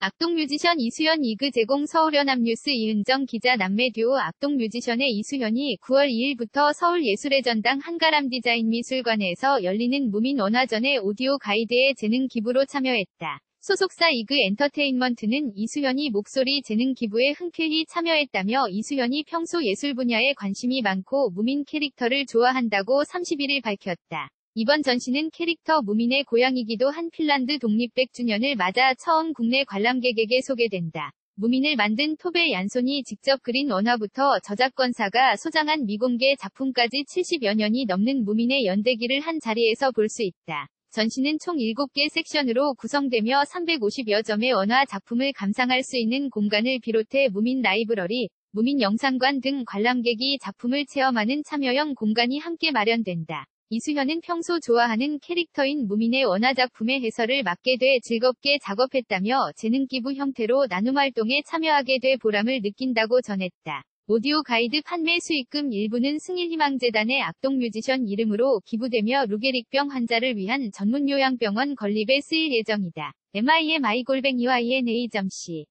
악동 뮤지션 이수현 이그 제공 서울연합뉴스 이은정 기자 남매 듀오 악동 뮤지션의 이수현이 9월 2일부터 서울예술의 전당 한가람디자인미술관에서 열리는 무민원화전의 오디오 가이드의 재능 기부로 참여했다. 소속사 이그 엔터테인먼트는 이수현이 목소리 재능 기부에 흔쾌히 참여했다며 이수현이 평소 예술 분야에 관심이 많고 무민 캐릭터를 좋아한다고 31일 밝혔다. 이번 전시는 캐릭터 무민의 고향이기도 한 핀란드 독립 100주년을 맞아 처음 국내 관람객에게 소개된다. 무민을 만든 토베 얀손이 직접 그린 원화부터 저작권사가 소장한 미공개 작품까지 70여 년이 넘는 무민의 연대기를 한 자리에서 볼 수 있다. 전시는 총 7개 섹션으로 구성되며 350여 점의 원화 작품을 감상할 수 있는 공간을 비롯해 무민 라이브러리, 무민 영상관 등 관람객이 작품을 체험하는 참여형 공간이 함께 마련된다. 이수현은 평소 좋아하는 캐릭터인 무민의 원화작품의 해설을 맡게 돼 즐겁게 작업했다며 재능기부 형태로 나눔활동에 참여하게 돼 보람을 느낀다고 전했다. 오디오 가이드 판매 수익금 일부는 승일희망재단의 악동 뮤지션 이름으로 기부되며 루게릭병 환자를 위한 전문 요양병원 건립에 쓰일 예정이다. MIMI-YNA.C